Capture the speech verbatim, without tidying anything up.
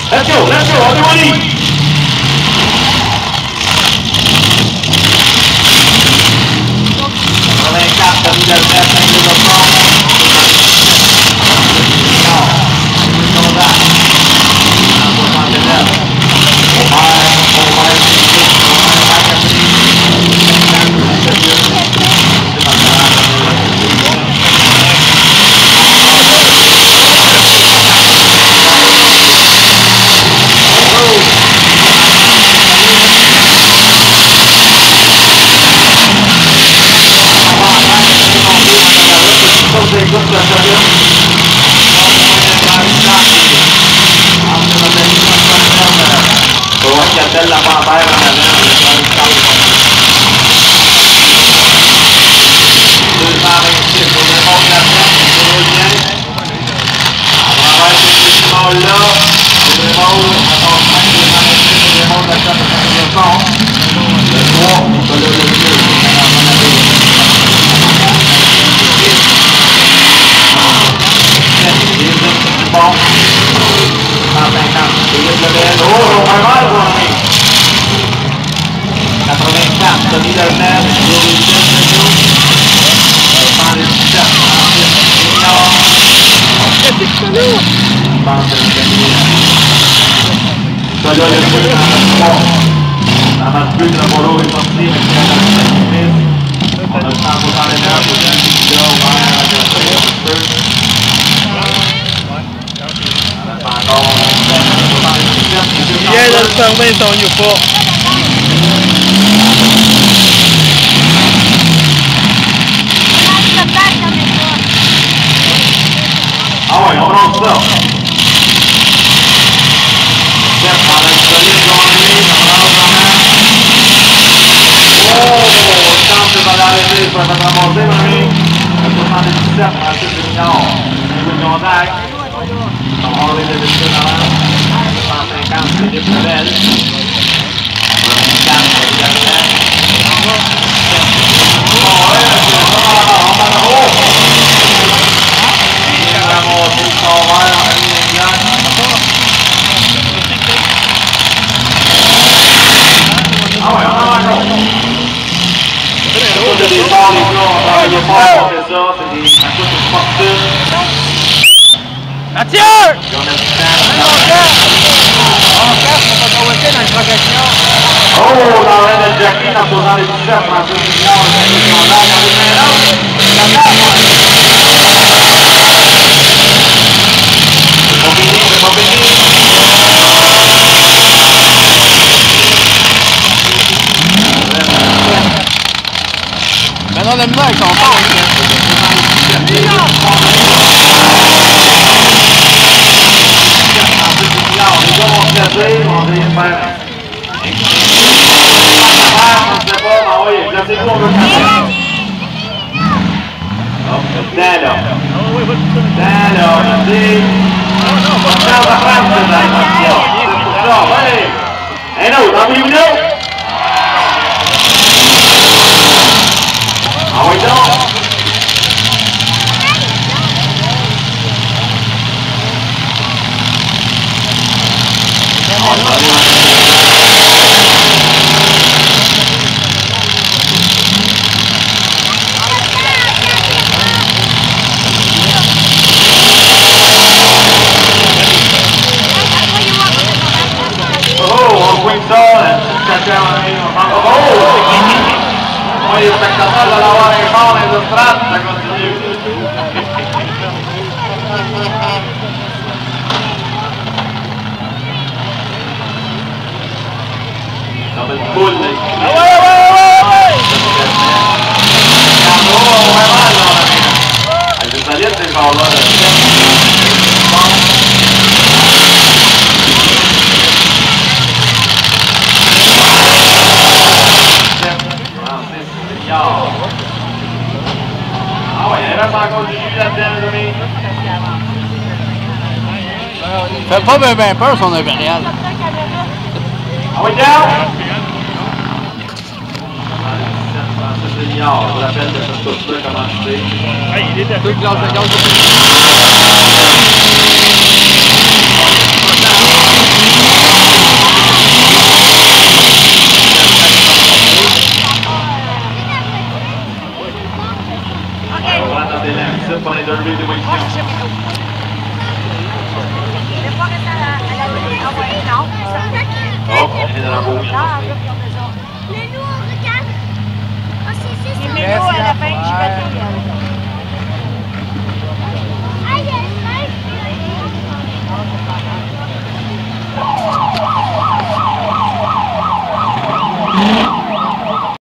Let's go, let's go, everybody! Cazzo di del terzo in questo promo. No, questo lo dà. Non può fare vedere. Ormai, ormai è finito, ormai è della papà era una aprovechando líder net, la masculina colore insieme che era il quando stiamo fare Yeah, that's fermé on you for. Ah ouais, on lance ça. Tiens, on a une solide journée, on lance vraiment. Oh, chance de pas l'arrêter, ça va te ramasser, mon ami. soixante-dix-sept, Francis Junior. Un coup de contact. On va enlever les dessus avant. cent cinquante, Philippe Lebel. On a une carte, évidemment. Oh, ouais, c'est ça, on va le haut. Ah ouais, on en a encore. C'est des sports, les gars, on travaille fort pour faire ça, c'est des accoutes sportives. Mathieu! On a du oh, dans l'air de Jackie, dans soixante-dix-sept, Francis Junior, c'est un scandale, dans les mains c'est pas fini. Maintenant, on aime bien avec son temps. Les gars vont se laisser, on va essayer de faire. On ne sait pas, mais oui, placez-vous, on veut faire. Hop, dedans là. Dedans là, on a dit. On va faire la frappe, c'est ça. C'est pour ça, ouais. Un autre, en une autre. Ah oui, donc. Poi il spettatore da lavare in mano in sostanza così. Dopo il bulli. Ah vai vai vai! No, come vanno amico? Hai sbagliato il valore. Ah ouais, il y a vraiment encore du jus là-dedans, Dominique. Fait pas bien ben peur son impérial. Ah ouais, down! C'est junior, je vous rappelle de cette course-là, comment je sais. Ah, il était deux classes de gaz. minutes pour les deux levées d'émotion. Oh, on est dans la bouche. Les loups, regarde. Ah, c'est ça. Les mélos à la fin, je vais